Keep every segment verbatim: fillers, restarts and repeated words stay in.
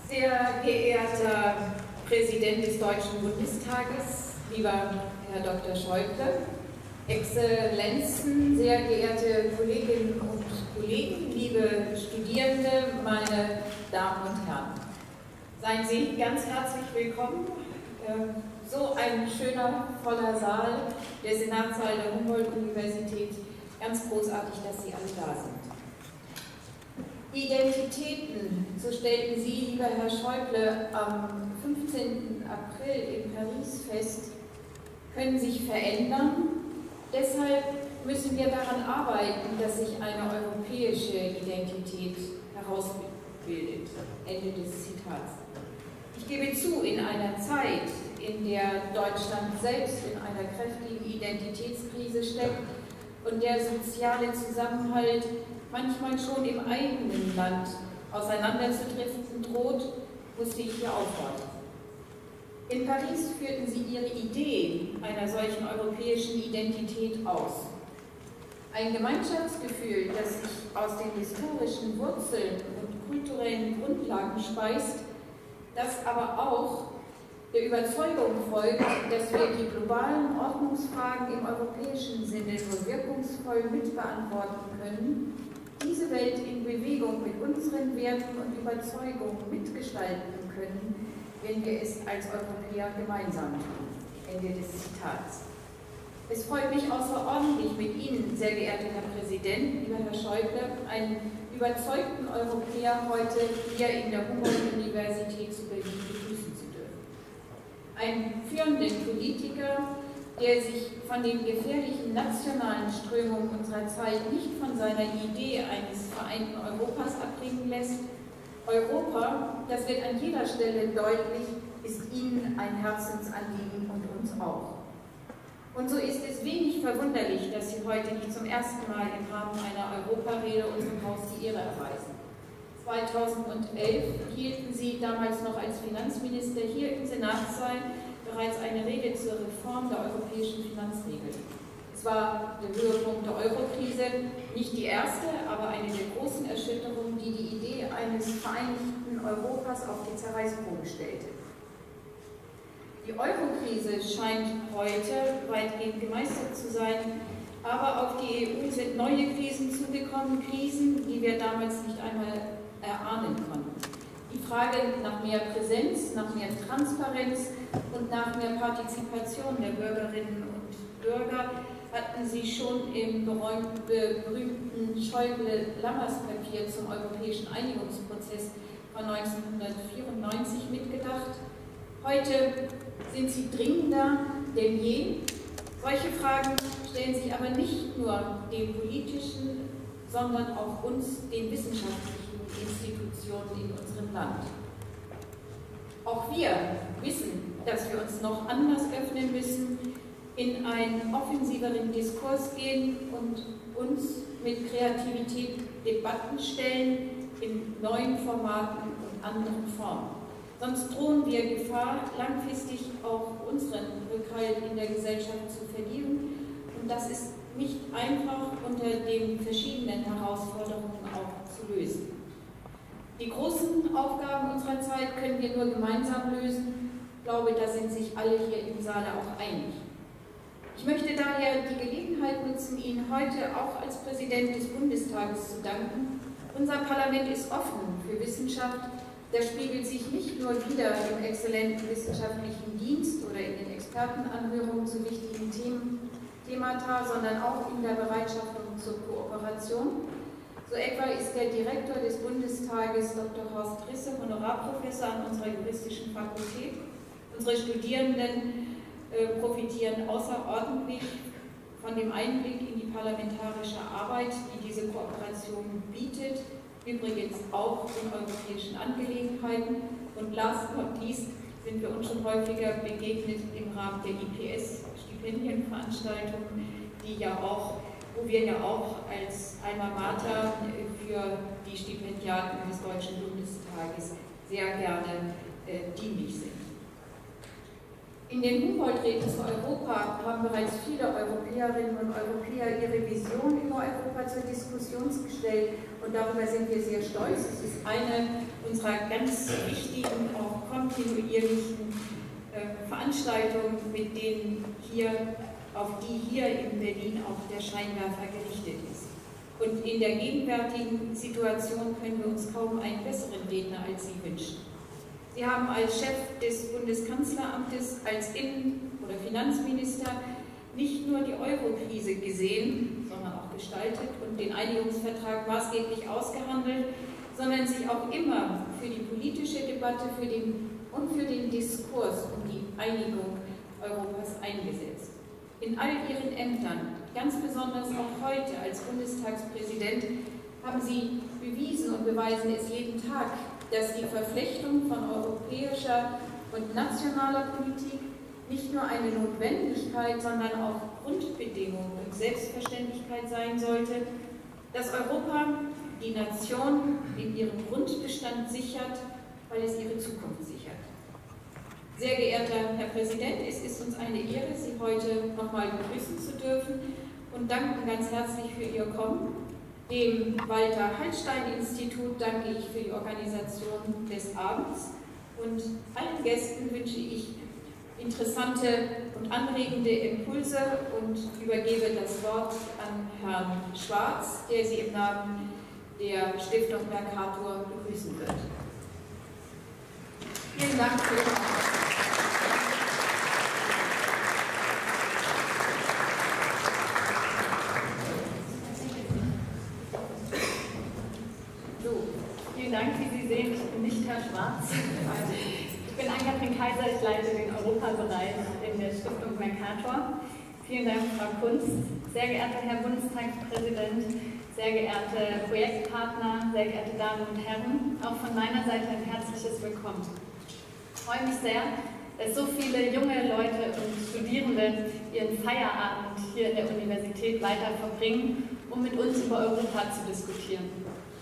Sehr geehrter Präsident des Deutschen Bundestages, lieber Herr Doktor Schäuble, Exzellenzen, sehr geehrte Kolleginnen und Kollegen, liebe Studierende, meine Damen und Herren. Seien Sie ganz herzlich willkommen. So ein schöner, voller Saal, der Senatssaal der Humboldt-Universität. Ganz großartig, dass Sie alle da sind. Identitäten, so stellten Sie, lieber Herr Schäuble, am fünfzehnten April in Paris fest, können sich verändern. Deshalb müssen wir daran arbeiten, dass sich eine europäische Identität herausbildet. Ende des Zitats. Ich gebe zu, in einer Zeit, in der Deutschland selbst in einer kräftigen Identitätskrise steckt und der soziale Zusammenhalt manchmal schon im eigenen Land auseinanderzudriften droht, musste ich hier aufwarten. In Paris führten sie ihre Idee einer solchen europäischen Identität aus. Ein Gemeinschaftsgefühl, das sich aus den historischen Wurzeln und kulturellen Grundlagen speist, das aber auch der Überzeugung folgt, dass wir die globalen Ordnungsfragen im europäischen Sinne nur wirkungsvoll mitbeantworten können, diese Welt in Bewegung mit unseren Werten und Überzeugungen mitgestalten können, wenn wir es als Europäer gemeinsam tun. Ende des Zitats. Es freut mich außerordentlich, mit Ihnen, sehr geehrter Herr Präsident, lieber Herr Schäuble, einen überzeugten Europäer heute hier in der Humboldt-Universität zu Berlin begrüßen zu dürfen. Einen führenden Politiker, der sich von den gefährlichen nationalen Strömungen unserer Zeit nicht von seiner Idee eines vereinten Europas abbringen lässt. Europa, das wird an jeder Stelle deutlich, ist Ihnen ein Herzensanliegen und uns auch. Und so ist es wenig verwunderlich, dass Sie heute nicht zum ersten Mal im Rahmen einer Europarede unserem Haus die Ehre erweisen. zweitausendelf hielten Sie damals noch als Finanzminister hier im Senatssaal bereits eine Rede zur Reform der europäischen Finanzregeln. Es war der Höhepunkt der Eurokrise, nicht die erste, aber eine der großen Erschütterungen, die die Idee eines vereinigten Europas auf die Zerreißprobe stellte. Die Eurokrise scheint heute weitgehend gemeistert zu sein, aber auf die E U sind neue Krisen zugekommen, Krisen, die wir damals nicht einmal erahnen konnten. Die Frage nach mehr Präsenz, nach mehr Transparenz und nach mehr Partizipation der Bürgerinnen und Bürger hatten Sie schon im berühmten Schäuble-Lammers-Papier zum europäischen Einigungsprozess von neunzehnhundertvierundneunzig mitgedacht. Heute sind sie dringender denn je. Solche Fragen stellen sich aber nicht nur den politischen, sondern auch uns, den wissenschaftlichen Institutionen in unserem Land. Auch wir wissen, dass wir uns noch anders öffnen müssen, in einen offensiveren Diskurs gehen und uns mit Kreativität Debatten stellen in neuen Formaten und anderen Formen. Sonst drohen wir Gefahr, langfristig auch unseren Rückhalt in der Gesellschaft zu verlieren. Und das ist nicht einfach unter den verschiedenen Herausforderungen auch zu lösen. Die großen Aufgaben unserer Zeit können wir nur gemeinsam lösen. Ich glaube, da sind sich alle hier im Saale auch einig. Ich möchte daher die Gelegenheit nutzen, Ihnen heute auch als Präsident des Bundestages zu danken. Unser Parlament ist offen für Wissenschaft. Der spiegelt sich nicht nur wieder im exzellenten wissenschaftlichen Dienst oder in den Expertenanhörungen zu wichtigen Themen, Themata, sondern auch in der Bereitschaft zur Kooperation. So etwa ist der Direktor des Bundestages, Doktor Horst Risse, Honorarprofessor an unserer juristischen Fakultät. Unsere Studierenden äh, profitieren außerordentlich von dem Einblick in die parlamentarische Arbeit, die diese Kooperation bietet, übrigens auch in europäischen Angelegenheiten. Und last not least sind wir uns schon häufiger begegnet im Rahmen der I P S-Stipendienveranstaltungen, die ja auch, wo wir ja auch als Alma Mater für die Stipendiaten des Deutschen Bundestages sehr gerne äh, dienlich sind. In den Humboldt-Reden zu Europa haben bereits viele Europäerinnen und Europäer ihre Vision über Europa zur Diskussion gestellt und darüber sind wir sehr stolz. Es ist eine unserer ganz wichtigen, auch kontinuierlichen äh, Veranstaltungen, mit denen hier, auf die hier in Berlin auch der Scheinwerfer gerichtet ist. Und in der gegenwärtigen Situation können wir uns kaum einen besseren Redner als Sie wünschen. Sie haben als Chef des Bundeskanzleramtes, als Innen- oder Finanzminister nicht nur die Euro-Krise gesehen, sondern auch gestaltet und den Einigungsvertrag maßgeblich ausgehandelt, sondern sich auch immer für die politische Debatte für den, und für den Diskurs um die Einigung Europas eingesetzt. In all Ihren Ämtern, ganz besonders auch heute als Bundestagspräsident, haben Sie bewiesen und beweisen es jeden Tag, dass die Verflechtung von europäischer und nationaler Politik nicht nur eine Notwendigkeit, sondern auch Grundbedingung und Selbstverständlichkeit sein sollte, dass Europa die Nation in ihrem Grundbestand sichert, weil es ihre Zukunft sichert. Sehr geehrter Herr Präsident, es ist uns eine Ehre, Sie heute nochmal begrüßen zu dürfen und danken ganz herzlich für Ihr Kommen. Dem Walter-Hallstein-Institut danke ich für die Organisation des Abends und allen Gästen wünsche ich interessante und anregende Impulse und übergebe das Wort an Herrn Schwarz, der Sie im Namen der Stiftung Mercator begrüßen wird. Vielen Dank für Ihre Aufmerksamkeit. Vielen Dank, wie Sie sehen, ich bin nicht Herr Schwarz. Ich bin Ann-Kathrin Kaiser, ich leite den Europabereich in der Stiftung Mercator. Vielen Dank, Frau Kunst. Sehr geehrter Herr Bundestagspräsident, sehr geehrte Projektpartner, sehr geehrte Damen und Herren, auch von meiner Seite ein herzliches Willkommen. Ich freue mich sehr, dass so viele junge Leute und Studierende ihren Feierabend hier in der Universität weiter verbringen, um mit uns über Europa zu diskutieren.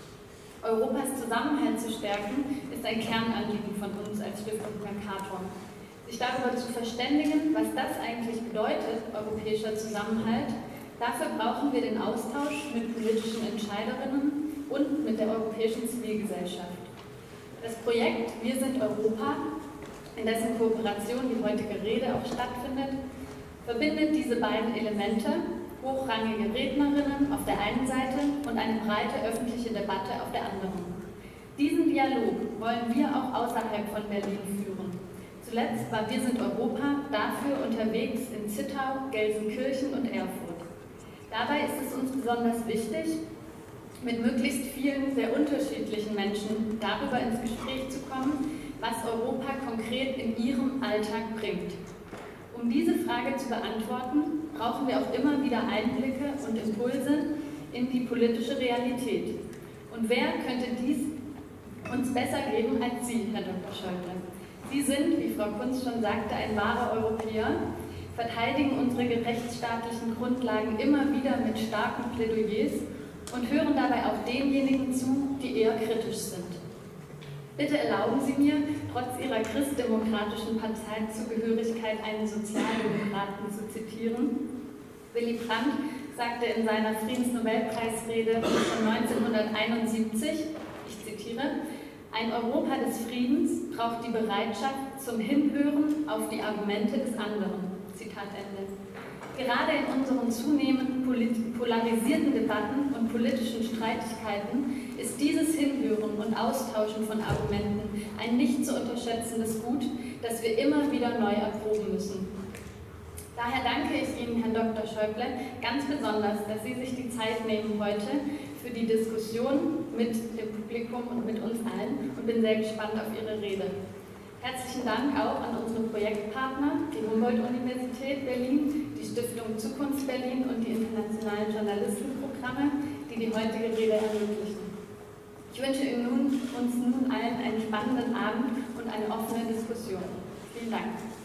Europas Zusammenhalt zu stärken, ist ein Kernanliegen von uns als Stiftung Mercator. Sich darüber zu verständigen, was das eigentlich bedeutet, europäischer Zusammenhalt, dafür brauchen wir den Austausch mit politischen Entscheiderinnen und mit der europäischen Zivilgesellschaft. Das Projekt Wir sind Europa, in dessen Kooperation die heutige Rede auch stattfindet, verbindet diese beiden Elemente, hochrangige Rednerinnen auf der einen Seite und eine breite öffentliche Debatte auf der anderen. Diesen Dialog wollen wir auch außerhalb von Berlin führen. Zuletzt war Wir sind Europa dafür unterwegs in Zittau, Gelsenkirchen und Erfurt. Dabei ist es uns besonders wichtig, mit möglichst vielen sehr unterschiedlichen Menschen darüber ins Gespräch zu kommen, was Europa konkret in ihrem Alltag bringt. Um diese Frage zu beantworten, brauchen wir auch immer wieder Einblicke und Impulse in die politische Realität. Und wer könnte dies uns besser geben als Sie, Herr Doktor Schäuble? Sie sind, wie Frau Kunz schon sagte, ein wahrer Europäer, verteidigen unsere rechtsstaatlichen Grundlagen immer wieder mit starken Plädoyers und hören dabei auch denjenigen zu, die eher kritisch sind. Bitte erlauben Sie mir, trotz Ihrer christdemokratischen Parteizugehörigkeit einen Sozialdemokraten zu zitieren. Willy Brandt sagte in seiner Friedensnobelpreisrede von neunzehnhunderteinundsiebzig, ich zitiere, ein Europa des Friedens braucht die Bereitschaft zum Hinhören auf die Argumente des anderen. Zitat Ende. Gerade in unseren zunehmend polarisierten Debatten und politischen Streitigkeiten ist dieses Hinhören und Austauschen von Argumenten ein nicht zu unterschätzendes Gut, das wir immer wieder neu erproben müssen. Daher danke ich Ihnen, Herr Doktor Schäuble, ganz besonders, dass Sie sich die Zeit nehmen heute für die Diskussion mit dem Publikum und mit uns allen und bin sehr gespannt auf Ihre Rede. Herzlichen Dank auch an unsere Projektpartner, die Humboldt-Universität Berlin, die Stiftung Zukunft Berlin und die internationalen Journalistenprogramme, die die heutige Rede ermöglichen. Ich wünsche Ihnen nun, uns nun allen einen spannenden Abend und eine offene Diskussion. Vielen Dank.